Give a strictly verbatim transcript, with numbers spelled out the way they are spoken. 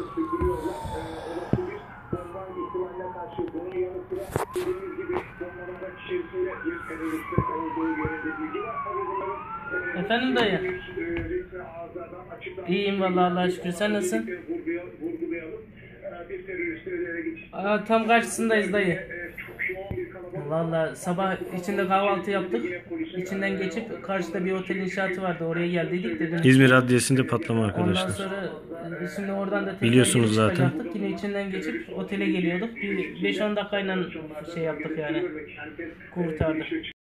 sürdürüyorlar. Olası bir bomba ihtimaline karşı bunun yanı sıra dediğimiz gibi bombaların içerisinde bir teröristler olduğu yönünde bilgi var. Tabii bunların Efendim dayı. İyiyim vallahi Allah'a şükür. Sen nasılsın? Aa, tam karşısındayız dayı. Vallahi sabah içinde kahvaltı yaptık. İçinden geçip karşıda bir otel inşaatı vardı. Oraya geldiydik dedim. İzmir Adliyesi'nde patlama arkadaşlar. Ondan sonra şimdi oradan da biliyorsunuz zaten. Yine içinden geçip otele geliyorduk. Bir beş on dakikayla şey yaptık yani. Kurtardık.